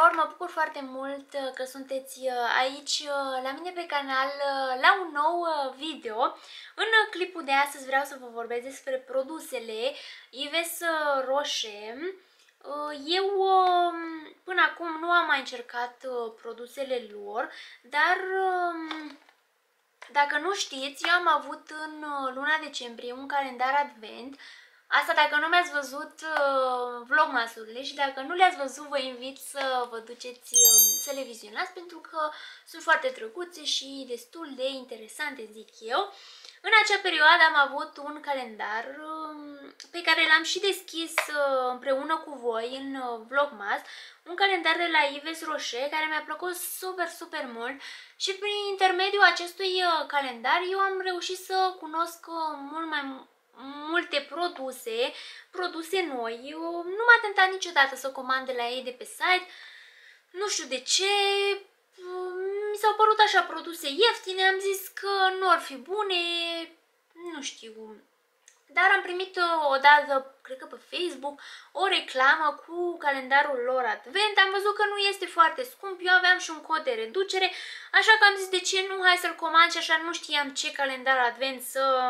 tuturor, mă bucur foarte mult că sunteți aici la mine pe canal la un nou video. În clipul de astăzi vreau să vă vorbesc despre produsele Yves Rocher. Eu până acum nu am mai încercat produsele lor, dar dacă nu știți, eu am avut în luna decembrie un calendar advent. Asta dacă nu mi-ați văzut vlogmasurile și dacă nu le-ați văzut, vă invit să vă duceți să le vizionați pentru că sunt foarte drăguțe și destul de interesante, zic eu. În acea perioadă am avut un calendar pe care l-am și deschis împreună cu voi în vlogmas, un calendar de la Yves Rocher care mi-a plăcut super mult și prin intermediul acestui calendar eu am reușit să cunosc mult mai multe produse noi. Eu nu m-a tentat niciodată să comand de la ei de pe site, nu știu de ce, mi s-au părut așa produse ieftine, am zis că nu ar fi bune, nu știu. Dar am primit odată, cred că pe Facebook, o reclamă cu calendarul lor advent. Am văzut că nu este foarte scump, eu aveam și un cod de reducere, așa că am zis de ce nu, hai să-l comand și așa nu știam ce calendar advent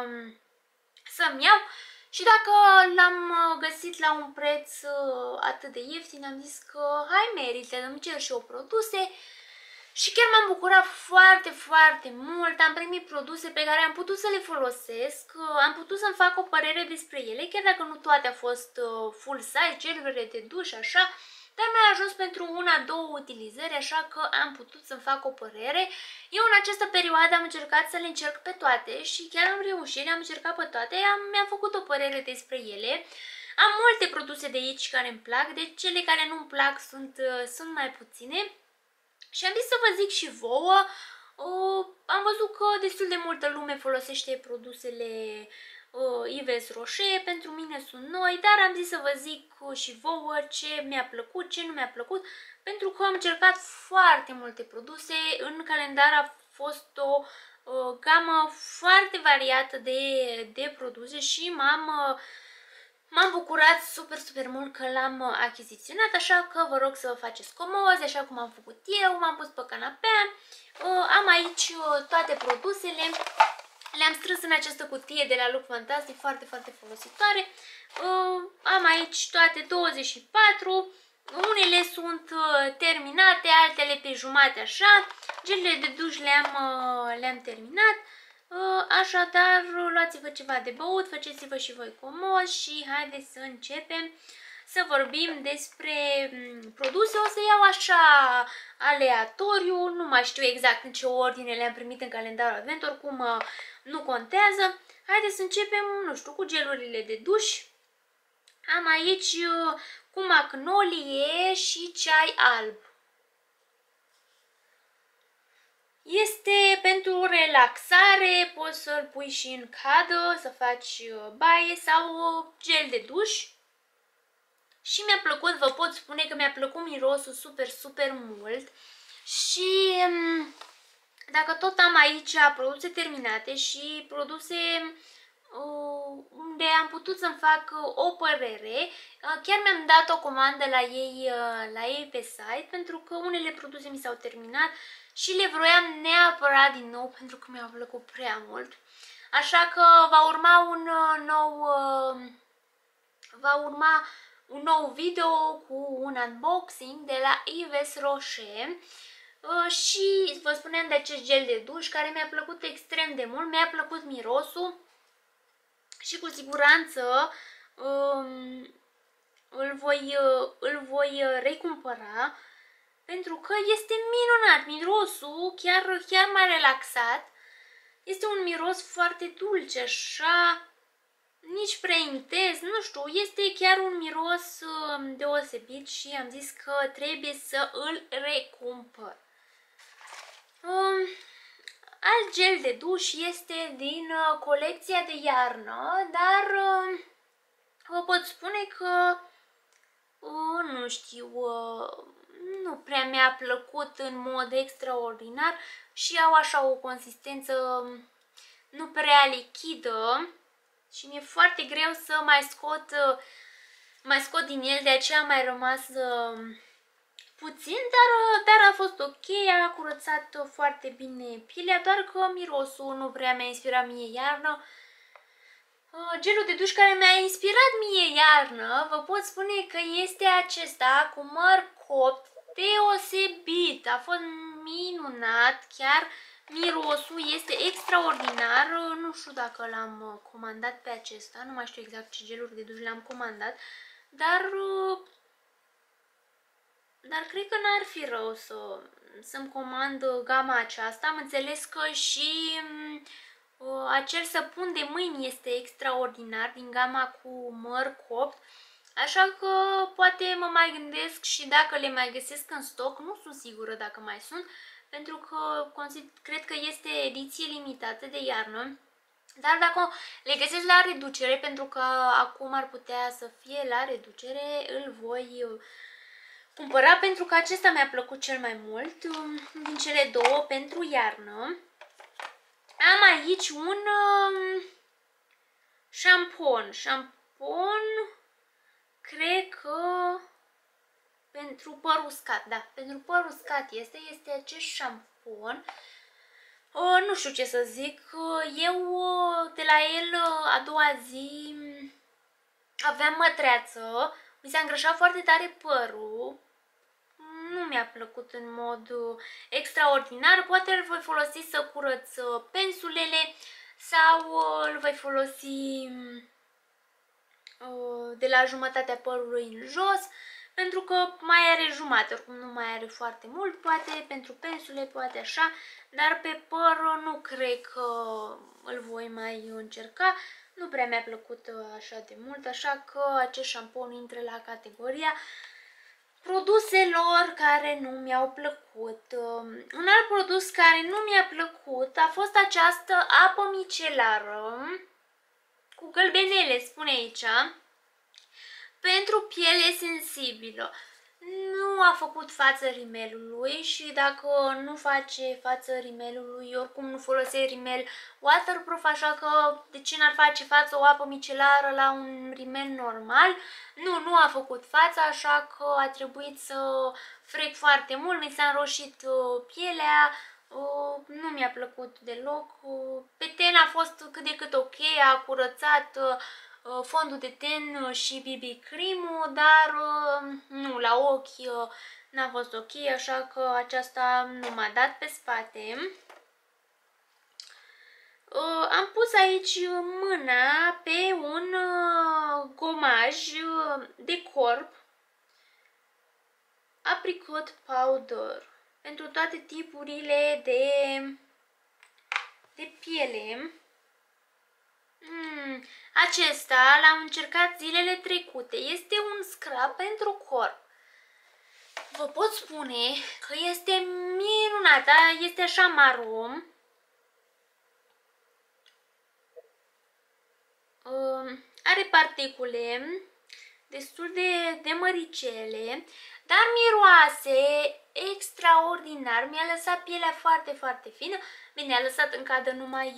să-mi iau. Și dacă l-am găsit la un preț atât de ieftin, am zis că hai, merită, îmi cer și eu produse. Și chiar m-am bucurat foarte mult, am primit produse pe care am putut să le folosesc, am putut să-mi fac o părere despre ele, chiar dacă nu toate au fost full size, gelurile de duș, așa, dar mi-a ajuns pentru una-două utilizări, așa că am putut să-mi fac o părere. Eu în această perioadă am încercat să le încerc pe toate și chiar am reușit, le-am încercat pe toate, mi-am făcut o părere despre ele. Am multe produse de aici care îmi plac, deci cele care nu-mi plac sunt mai puține. Și am zis să vă zic și vouă, am văzut că destul de multă lume folosește produsele Yves Rocher, pentru mine sunt noi, dar am zis să vă zic și vouă ce mi-a plăcut, ce nu mi-a plăcut, pentru că am încercat foarte multe produse, în calendar a fost o gamă foarte variată de produse și m-am bucurat super mult că l-am achiziționat, așa că vă rog să vă faceți comozi, așa cum am făcut eu, m-am pus pe canapea, am aici toate produsele, le-am strâns în această cutie de la Look Fantastic, foarte folositoare, am aici toate 24, unele sunt terminate, altele pe jumate așa, gelele de duș le-am terminat. Așadar, luați-vă ceva de băut, faceți-vă și voi comozi și haideți să începem să vorbim despre produse. O să iau așa aleatoriu, nu mai știu exact în ce ordine le-am primit în calendarul advent, oricum nu contează. Haideți să începem, nu știu, cu gelurile de duș. Am aici cu magnolie și ceai alb. Este pentru relaxare, poți să-l pui și în cadă, să faci baie sau gel de duș. Și mi-a plăcut, vă pot spune că mi-a plăcut mirosul super mult. Și dacă tot am aici produse terminate și produse unde am putut să-mi fac o părere, chiar mi-am dat o comandă la ei pe site, pentru că unele produse mi s-au terminat și le vroiam neapărat din nou pentru că mi-a plăcut prea mult. Așa că va urma un nou video cu un unboxing de la Yves Rocher. Și vă spuneam de acest gel de duș care mi-a plăcut extrem de mult, mi-a plăcut mirosul și cu siguranță îl voi recumpăra pentru că este minunat, mirosul chiar m-a relaxat, este un miros foarte dulce, așa, nici prea intens, nu știu, este chiar un miros deosebit și am zis că trebuie să îl recumpăr. Alt gel de duș este din colecția de iarnă, dar vă pot spune că, nu știu, nu prea mi-a plăcut în mod extraordinar și au așa o consistență nu prea lichidă și mi-e foarte greu să mai scot din el, de aceea a mai rămas puțin, dar a fost ok, a curățat foarte bine pielea, doar că mirosul nu prea mi-a inspirat mie iarnă. Gelul de duș care mi-a inspirat mie iarnă, vă pot spune că este acesta cu măr copt, deosebit, a fost minunat, chiar mirosul este extraordinar. Nu știu dacă l-am comandat pe acesta, nu mai știu exact ce geluri de duș le-am comandat, dar cred că n-ar fi rău să-mi comand gama aceasta. Am înțeles că și acel săpun de mâini este extraordinar din gama cu măr copt, așa că poate mă mai gândesc și dacă le mai găsesc în stoc, nu sunt sigură dacă mai sunt, pentru că cred că este ediție limitată de iarnă. Dar dacă le găsesc la reducere, pentru că acum ar putea să fie la reducere, îl voi cumpăra, pentru că acesta mi-a plăcut cel mai mult din cele două pentru iarnă. Am aici un șampon, cred că pentru păr uscat, da, pentru păr uscat este acest șampon. Nu știu ce să zic, eu de la el a doua zi aveam mătreață, mi s-a îngrășat foarte tare părul, nu mi-a plăcut în mod extraordinar. Poate îl voi folosi să curăț pensulele sau îl voi folosi de la jumătatea părului în jos, pentru că mai are jumate, oricum nu mai are foarte mult, poate pentru pensule, poate așa, dar pe păr nu cred că îl voi mai încerca. Nu prea mi-a plăcut așa de mult, așa că acest șampon intră la categoria produselor care nu mi-au plăcut. Un alt produs care nu mi-a plăcut a fost această apă micelară cu gălbenele, spune aici, pentru piele sensibilă. Nu a făcut față rimelului și dacă nu face față rimelului, oricum nu folosesc rimel waterproof, așa că de ce n-ar face față o apă micelară la un rimel normal? Nu a făcut față, așa că a trebuit să frec foarte mult, mi s-a înroșit pielea, nu mi-a plăcut deloc. Pe ten a fost cât de cât ok, a curățat fondul de ten și BB cream-ul, dar nu, la ochi n-a fost ok, așa că aceasta nu m-a dat pe spate. Am pus aici mâna pe un gomaj de corp, apricot powder, pentru toate tipurile de piele. Acesta l-am încercat zilele trecute. Este un scrub pentru corp. Vă pot spune că este minunat, este așa maro. Are particule destul de măricele, dar miroase extraordinar. Mi-a lăsat pielea foarte, foarte fină. Bine, a lăsat în cadă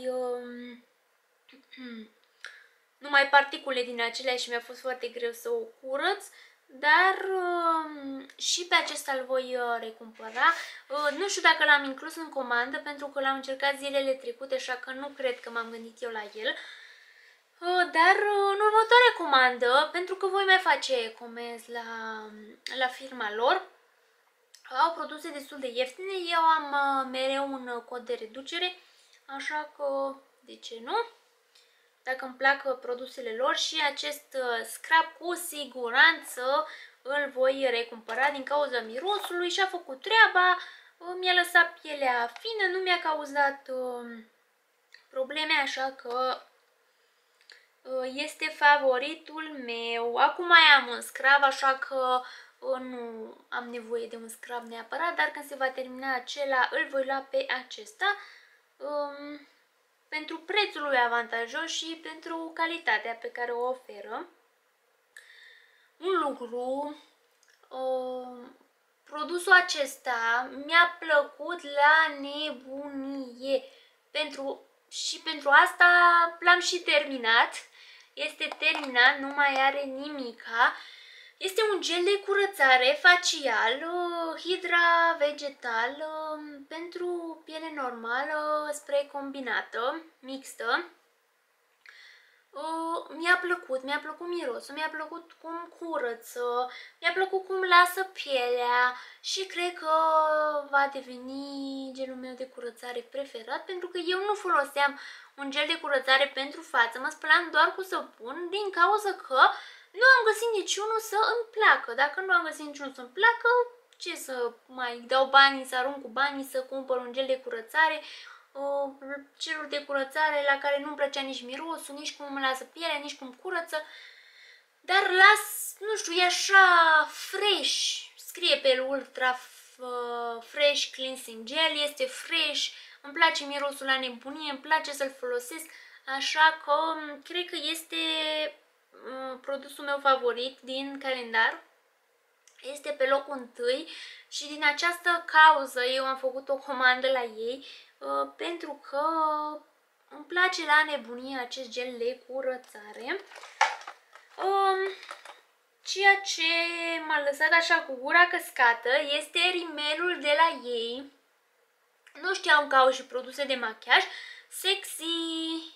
numai particule din acelea și mi-a fost foarte greu să o curăț, dar și pe acesta îl voi recumpăra. Nu știu dacă l-am inclus în comandă, pentru că l-am încercat zilele trecute, așa că nu cred că m-am gândit eu la el. Dar în următoarea comandă, pentru că voi mai face comenzi la firma lor, au produse destul de ieftine, eu am mereu un cod de reducere, așa că de ce nu? Dacă îmi plac produsele lor, și acest scrub cu siguranță îl voi recumpăra din cauza mirosului și a făcut treaba, mi-a lăsat pielea fină, nu mi-a cauzat probleme, așa că este favoritul meu. Acum mai am un scrub, așa că nu am nevoie de un scrub neapărat, dar când se va termina acela îl voi lua pe acesta. Pentru prețul lui avantajos și pentru calitatea pe care o oferă. Un lucru, produsul acesta mi-a plăcut la nebunie. Și pentru asta l-am și terminat. Este terminat, nu mai are nimica. Este un gel de curățare facial, Hydra Vegetal, pentru piele normală, spray combinată, mixtă. Mi-a plăcut mirosul, mi-a plăcut cum curăță, mi-a plăcut cum lasă pielea și cred că va deveni gelul meu de curățare preferat, pentru că eu nu foloseam un gel de curățare pentru față, mă spălam doar cu săpun din cauza că nu am găsit niciunul să îmi placă. Dacă nu am găsit niciunul să îmi placă, ce să mai dau banii, să arunc cu banii, să cumpăr un gel de curățare, geluri de curățare la care nu-mi plăcea nici mirosul, nici cum îmi lasă pielea, nici cum curăță. Dar nu știu, e așa fresh, scrie pe el Ultra Fresh Cleansing Gel, este fresh, îmi place mirosul la nebunie, îmi place să-l folosesc, așa că cred că este produsul meu favorit din calendar. Este pe locul întâi și din această cauză eu am făcut o comandă la ei, pentru că îmi place la nebunie acest gel de curățare. Ceea ce m-a lăsat așa cu gura căscată este rimelul de la ei. Nu știam că au și produse de machiaj. Sexy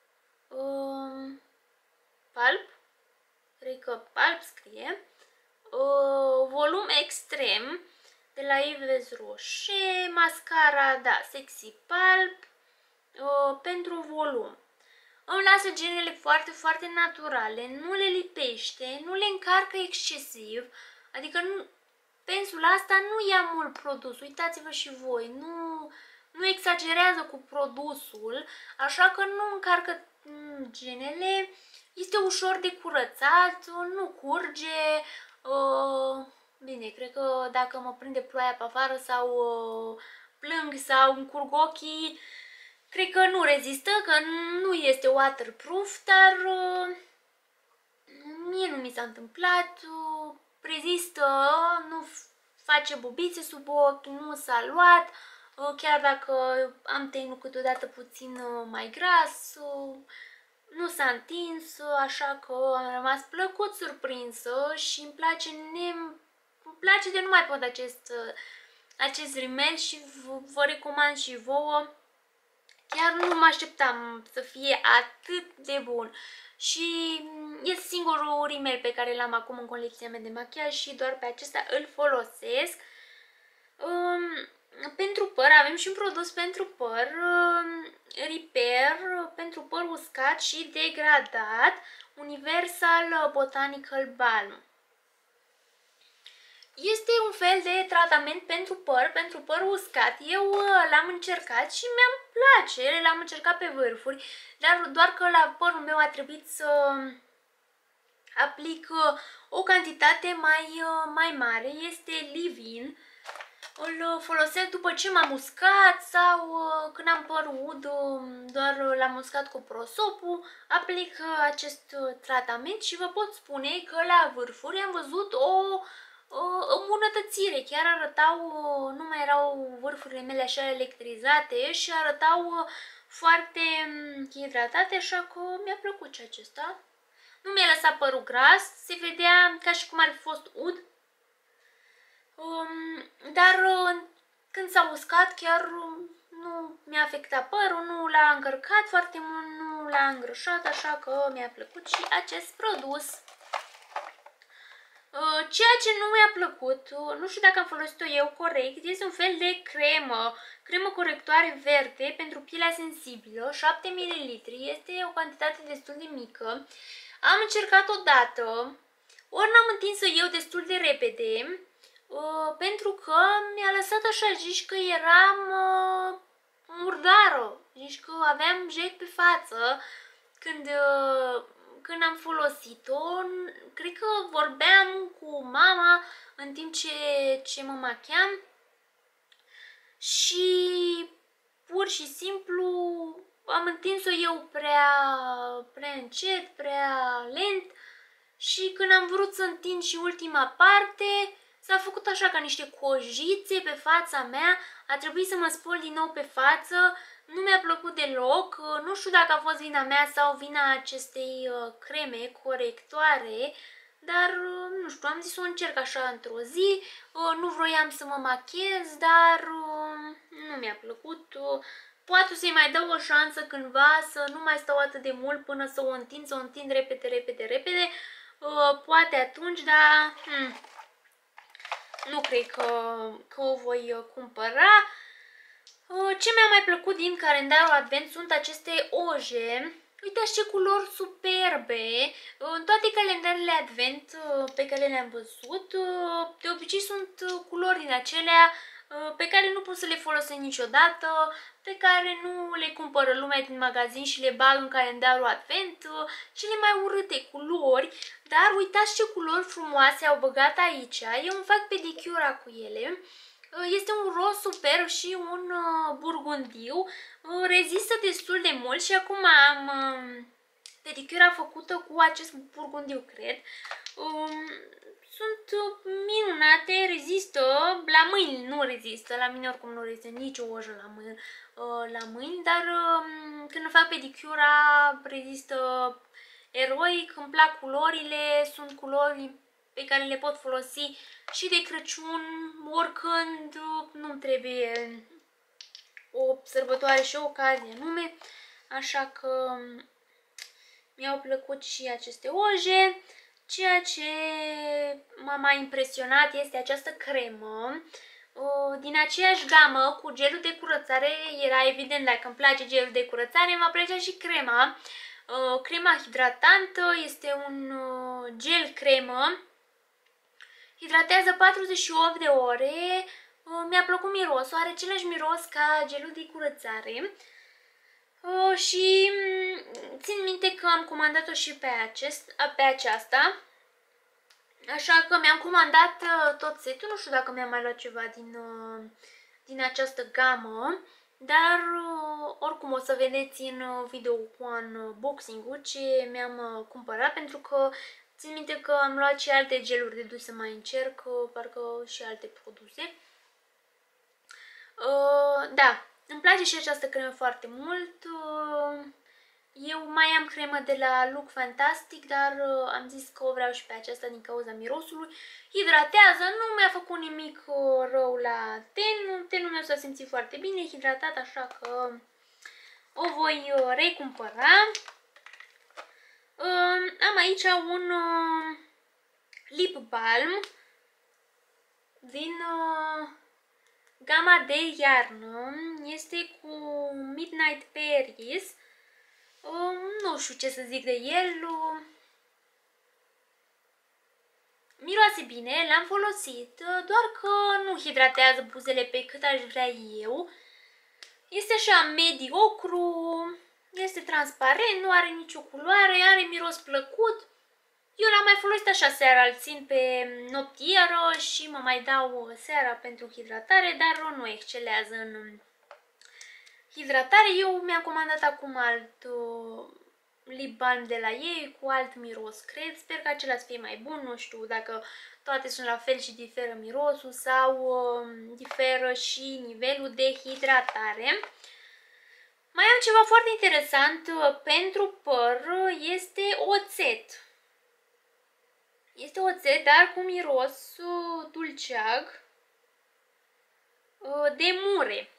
Pulp, cred că Pulp scrie. Volum extrem de la Yves Rocher, mascara, da, Sexy Pulp, pentru volum. Îmi lasă genele foarte, foarte naturale, nu le lipește, nu le încarcă excesiv, adică pensul asta nu ia mult produs, uitați-vă și voi, nu exagerează cu produsul, așa că nu încarcă genele, este ușor de curățat, nu curge. Bine, cred că dacă mă prinde ploaia pe afară sau plâng sau îmi curg ochii, cred că nu rezistă, că nu este waterproof, dar mie nu mi s-a întâmplat, rezistă, nu face bobițe sub ochi, nu s-a luat, chiar dacă am tenul câteodată puțin mai gras, nu s-a întins, așa că am rămas plăcut surprinsă și îmi place de nu mai pot acest rimel și vă recomand și vouă. Chiar nu mă așteptam să fie atât de bun. Și este singurul rimel pe care l-am acum în colecția mea de machiaj și doar pe acesta îl folosesc. Pentru păr avem și un produs pentru păr, Repair, pentru păr uscat și degradat, Universal Botanical Balm. Este un fel de tratament pentru păr uscat. Eu l-am încercat și mi-am place, l-am încercat pe vârfuri, dar doar că la părul meu a trebuit să aplic o cantitate mai mare. Este leave-in. Îl folosesc după ce m-am uscat sau când am părul ud, doar l-am uscat cu prosopul, aplic acest tratament și vă pot spune că la vârfuri am văzut o îmbunătățire, chiar arătau, nu mai erau vârfurile mele așa electrizate și arătau foarte hidratate, așa că mi-a plăcut și acesta. Nu mi-a lăsat părul gras, se vedea ca și cum ar fi fost ud, dar când s-a uscat chiar nu mi-a afectat părul, nu l-a încărcat foarte mult, nu l-a îngrășat, așa că mi-a plăcut și acest produs. Ceea ce nu mi-a plăcut, nu știu dacă am folosit-o eu corect, este un fel de cremă corectoare verde pentru pielea sensibilă, 7 ml, este o cantitate destul de mică. Am încercat odată, ori n-am întins-o eu destul de repede, pentru că mi-a lăsat așa, zici că eram murdară, zici că aveam jec pe față când am folosit-o. Cred că vorbeam cu mama în timp ce mă machiam și pur și simplu am întins-o eu prea încet, prea lent și când am vrut să întind și ultima parte, s-a făcut așa ca niște cojițe pe fața mea, a trebuit să mă spăl din nou pe față, nu mi-a plăcut deloc, nu știu dacă a fost vina mea sau vina acestei creme corectoare, dar nu știu, am zis să o încerc așa într-o zi. Nu vroiam să mă machez, dar nu mi-a plăcut. Poate să-i mai dau o șansă cândva, să nu mai stau atât de mult până să o întind repede. Poate atunci, dar nu cred că o voi cumpăra. Ce mi-a mai plăcut din calendarul Advent sunt aceste oje. Uitați ce culori superbe! În toate calendarele Advent pe care le-am văzut, de obicei sunt culori din acelea pe care nu pot să le folosesc niciodată, pe care nu le cumpără lumea din magazin și le bag în calendarul Advent, cele mai urâte culori, dar uitați ce culori frumoase au băgat aici. Eu îmi fac pedicura cu ele. Este un roz superb și un burgundiu, rezistă destul de mult și acum am pedicura făcută cu acest burgundiu, cred. Sunt minunate, rezistă, la mâini nu rezistă, la mine oricum nu rezistă nicio ojă la mâini, dar când îmi fac pedicura rezistă eroic, îmi plac culorile, sunt culori pe care le pot folosi și de Crăciun, oricând, nu-mi trebuie o sărbătoare și o ocazie anume, așa că mi-au plăcut și aceste oje. Ceea ce m-a mai impresionat este această cremă din aceeași gamă cu gelul de curățare. Era evident, dacă îmi place gelul de curățare, m-a plăcea și crema. Crema hidratantă este un gel cremă. Hidratează 48 de ore. Mi-a plăcut mirosul, are același miros ca gelul de curățare. Și țin minte că am comandat-o și pe aceasta. Așa că mi-am comandat tot setul. Nu știu dacă mi-am mai luat ceva din această gamă. Dar oricum o să vedeți în video cu unboxing-ul ce mi-am cumpărat. Pentru că țin minte că am luat și alte geluri de dus să mai încerc. Parcă și alte produse. Da, îmi place și această cremă foarte mult. Eu mai am cremă de la Look Fantastic, dar am zis că o vreau și pe aceasta din cauza mirosului. Hidratează, nu mi-a făcut nimic rău la ten. Tenul meu s-a simțit foarte bine, hidratat, așa că o voi recumpăra. Am aici un lip balm din gama de iarnă. Este cu Midnight Berries. Nu știu ce să zic de el. Miroase bine, l-am folosit, doar că nu hidratează buzele pe cât aș vrea eu. Este așa mediocru, este transparent, nu are nicio culoare, are miros plăcut. Eu l-am mai folosit așa seara, îl țin pe noptieră și mă mai dau seara pentru hidratare, dar nu excelează în hidratare. Eu mi-am comandat acum alt lip balm de la ei cu alt miros, cred. Sper că acela să fie mai bun, nu știu dacă toate sunt la fel și diferă mirosul sau diferă și nivelul de hidratare. Mai am ceva foarte interesant pentru păr, este oțet. Este oțet, dar cu miros dulceag de mure.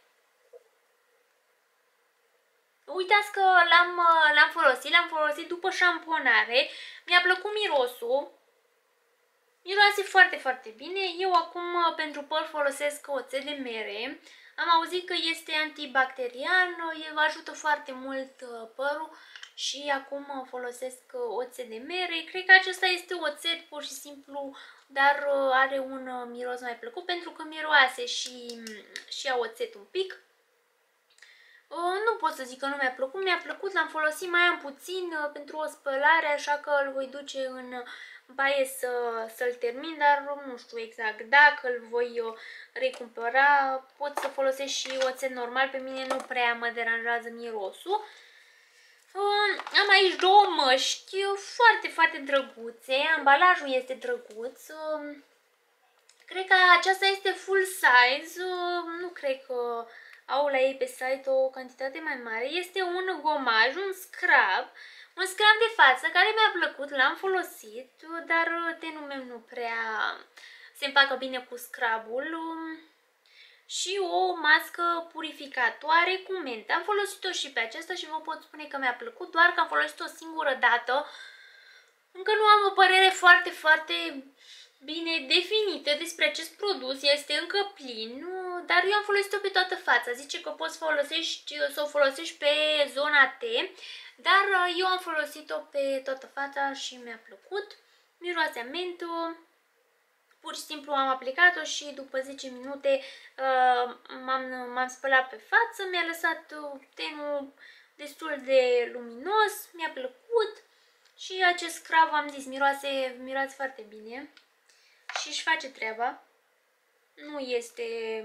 Uitați că l-am folosit după șamponare. Mi-a plăcut mirosul. Miroase foarte, foarte bine. Eu acum pentru păr folosesc oțet de mere. Am auzit că este antibacterian, el ajută foarte mult părul și acum folosesc oțet de mere. Cred că acesta este oțet pur și simplu, dar are un miros mai plăcut pentru că miroase și a oțet un pic. Nu pot să zic că nu mi-a plăcut, l-am folosit, mai am puțin pentru o spălare, așa că îl voi duce în baie să-l termin, dar nu știu exact dacă îl voi recumpăra. Pot să folosesc și oțet normal, pe mine nu prea mă deranjează mirosul. Am aici două măști foarte, foarte drăguțe, ambalajul este drăguț. Cred că aceasta este full size, nu cred că au la ei pe site o cantitate mai mare. Este un gomaj, un scrub. Un scrub de față care mi-a plăcut, l-am folosit, dar tenul meu nu prea se împacă bine cu scrubul. Și o mască purificatoare cu mentă. Am folosit-o și pe aceasta și vă pot spune că mi-a plăcut, doar că am folosit-o o singură dată. Încă nu am o părere foarte, foarte bine definită despre acest produs, este încă plin, dar eu am folosit-o pe toată fața. Zice că poți să o folosești pe zona T, dar eu am folosit-o pe toată fața și mi-a plăcut. Miroase a mentă. Pur și simplu am aplicat-o și după 10 minute m-am spălat pe față, mi-a lăsat tenul destul de luminos, mi-a plăcut și acest scrub, am zis, miroase foarte bine și își face treaba. Nu este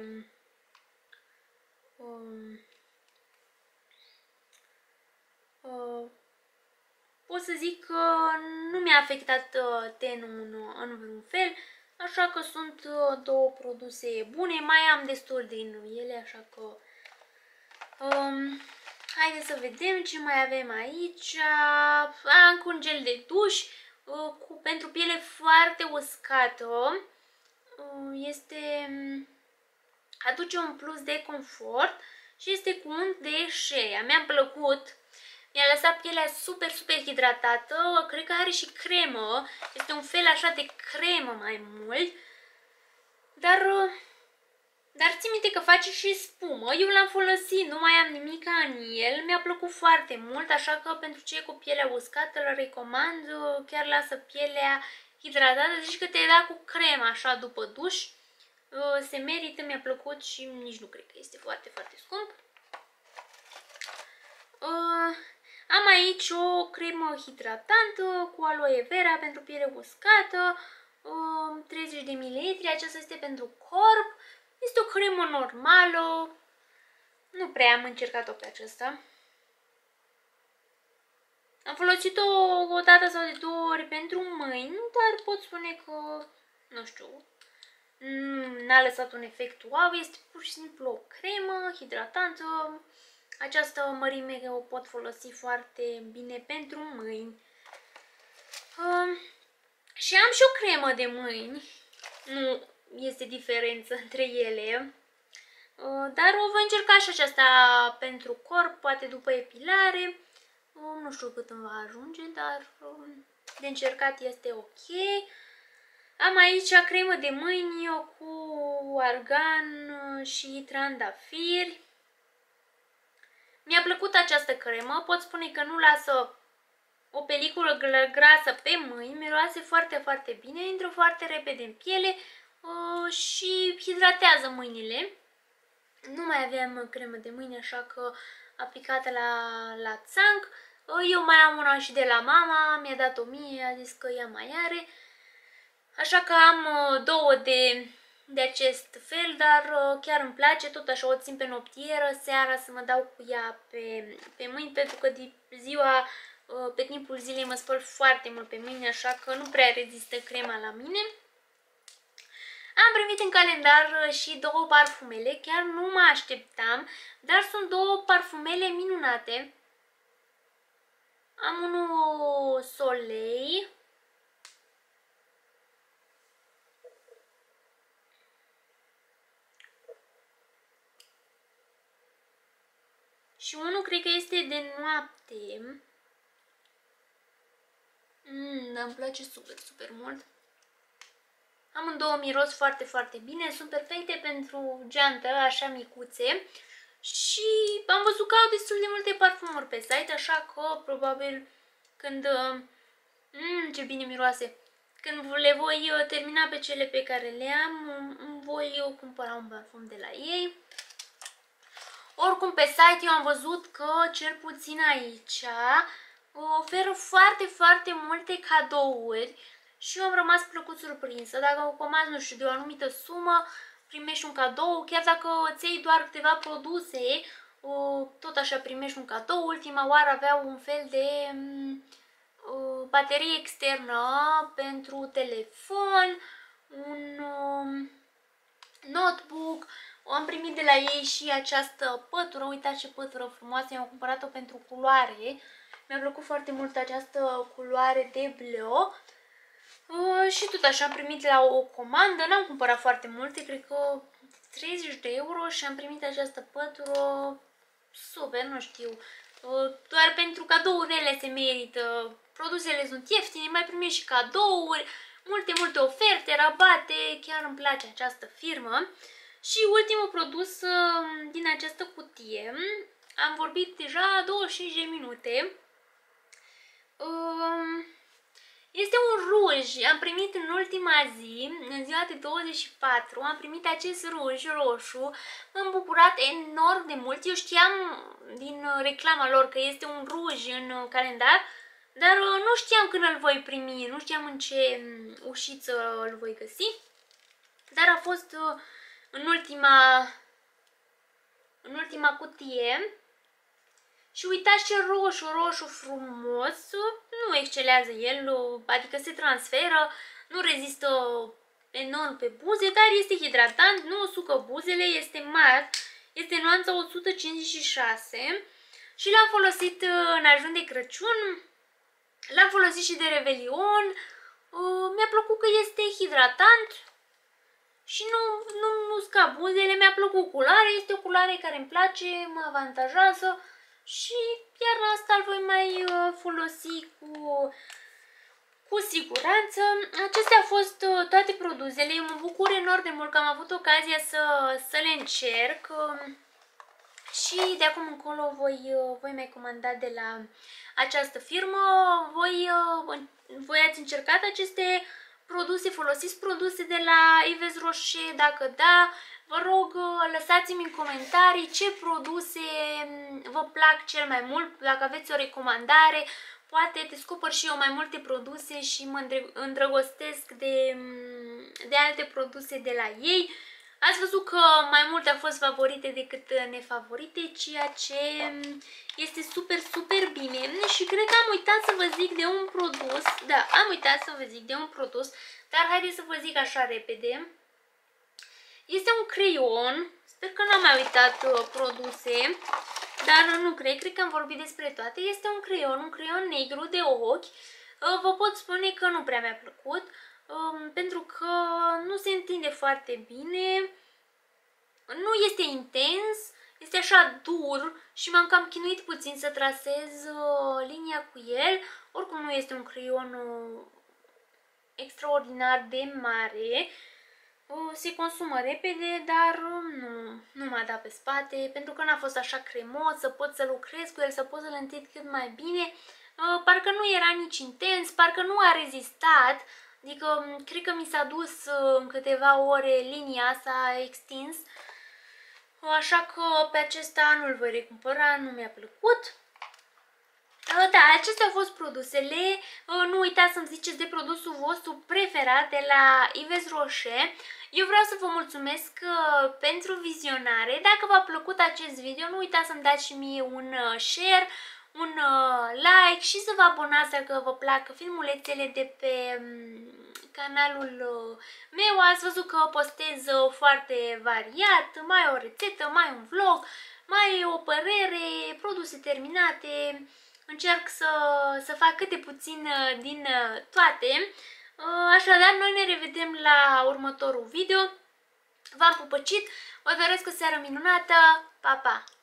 pot să zic că nu mi-a afectat tenul în vreun fel. Așa că sunt două produse bune, mai am destul din ele, așa că haideți să vedem ce mai avem aici. Am un gel de duș pentru piele foarte uscată. Aduce un plus de confort și este cu unt de shea. Mi-a plăcut. Mi-a lăsat pielea super, super hidratată. Cred că are și cremă. Este un fel așa de cremă mai mult. Dar țin minte că face și spumă. Eu l-am folosit, nu mai am nimic în el. Mi-a plăcut foarte mult, așa că pentru cei cu pielea uscată îl recomand. Chiar lasă pielea hidratată. Zici că te-ai dat cu cremă așa după duș. Se merită, mi-a plăcut și nici nu cred că este foarte, foarte scump. Am aici o cremă hidratantă cu aloe vera pentru piele uscată, 30 de ml, aceasta este pentru corp, este o cremă normală, nu prea am încercat-o pe aceasta. Am folosit-o o dată sau de două ori pentru mâini, dar pot spune că, nu știu, n-a lăsat un efect wow, este pur și simplu o cremă hidratantă. Această mărime o pot folosi foarte bine pentru mâini. Și am și o cremă de mâini. Nu este diferență între ele. Dar o voi încerca și aceasta pentru corp, poate după epilare. Nu știu cât îmi va ajunge, dar de încercat este ok. Am aici cremă de mâini cu argan și trandafiri. Mi-a plăcut această cremă, pot spune că nu lasă o peliculă grasă pe mâini, miroase foarte, foarte bine, intră foarte repede în piele și hidratează mâinile. Nu mai aveam cremă de mâini, așa că aplicată la țanc. Eu mai am una și de la mama, mi-a dat-o mie, a zis că ea mai are. Așa că am două de acest fel, dar chiar îmi place, tot așa o țin pe noptieră, seara să mă dau cu ea pe mâini, pentru că pe timpul zilei mă spăl foarte mult pe mâini, așa că nu prea rezistă crema la mine. Am primit în calendar și două parfumele, chiar nu mă așteptam, dar sunt două parfumele minunate. Am unul Soleil și unul cred că este de noapte. Îmi place super, super mult. Amândouă miros foarte, foarte bine. Sunt perfecte pentru geantă, așa micuțe. Și am văzut că au destul de multe parfumuri pe site, așa că probabil când... ce bine miroase! Când le voi termina pe cele pe care le am, voi cumpăra un parfum de la ei. Oricum pe site eu am văzut că, cel puțin aici, oferă foarte, foarte multe cadouri și eu am rămas plăcut surprinsă. Dacă o comanzi, nu știu, de o anumită sumă, primești un cadou, chiar dacă îți iei doar câteva produse, tot așa primești un cadou. Ultima oară aveau un fel de baterie externă pentru telefon, un notebook. Am primit de la ei și această pătură, uitați ce pătură frumoasă, i-am cumpărat-o pentru culoare Mi-a plăcut foarte mult această culoare de bleu. Și tot așa am primit la o comandă, n-am cumpărat foarte multe, cred că 30 de euro și am primit această pătură super, nu știu, doar pentru cadourile se merită, produsele sunt ieftine, mai primim și cadouri, multe oferte, rabate, chiar îmi place această firmă. Și ultimul produs din această cutie, am vorbit deja 25 de minute, este un ruj, am primit în ultima zi, în ziua de 24, am primit acest ruj roșu, m-am bucurat enorm de mult, eu știam din reclama lor că este un ruj în calendar, dar nu știam când îl voi primi, nu știam în ce ușiță îl voi găsi, dar a fost în ultima cutie. Și uitați ce roșu frumos, nu excelează el, adică se transferă, nu rezistă enorm pe buze, dar este hidratant, nu usucă buzele, este mat, este nuanța 156 și l-am folosit în ajun de Crăciun, l-am folosit și de Revelion, mi-a plăcut că este hidratant și nu usca buzele, mi-a plăcut culoarea, este o culoare care îmi place, mă avantajează. Și iar asta îl voi mai folosi cu siguranță. Acestea au fost toate produsele. Eu mă bucur enorm de mult că am avut ocazia să le încerc. Și de acum încolo voi mai comanda de la această firmă. Voi ați încercat aceste produse, folosiți produse de la Yves Rocher? Dacă da, vă rog, lăsați-mi în comentarii ce produse vă plac cel mai mult, dacă aveți o recomandare, poate descoper și eu mai multe produse și mă îndrăgostesc de alte produse de la ei. Ați văzut că mai multe au fost favorite decât nefavorite, ceea ce este super bine. Și cred că am uitat să vă zic de un produs, da, am uitat să vă zic de un produs, dar haideți să vă zic așa repede. Este un creion, sper că n-am mai uitat produse, dar nu cred că am vorbit despre toate. Este un creion negru de ochi. Vă pot spune că nu prea mi-a plăcut, pentru că nu se întinde foarte bine, nu este intens, este așa dur și m-am cam chinuit puțin să trasez linia cu el. Oricum nu este un creion extraordinar de mare. Se consumă repede, dar nu m-a dat pe spate, pentru că n-a fost așa cremos, să pot să lucrez cu el, să pot să-l întind cât mai bine. Parcă nu era nici intens, parcă nu a rezistat, adică cred că mi s-a dus în câteva ore linia, s-a extins, așa că pe acesta nu-l voi recumpăra, nu mi-a plăcut. Da, acestea au fost produsele. Nu uitați să-mi ziceți de produsul vostru preferat de la Yves Rocher. Eu vreau să vă mulțumesc pentru vizionare. Dacă v-a plăcut acest video, nu uitați să-mi dați și mie un share, un like și să vă abonați dacă vă plac filmulețele de pe canalul meu. Ați văzut că postez foarte variat, mai o rețetă, mai un vlog, mai o părere, produse terminate. Încerc să fac câte puțin din toate. Așadar, noi ne revedem la următorul video. V-am pupăcit, vă doresc o seară minunată, pa, pa!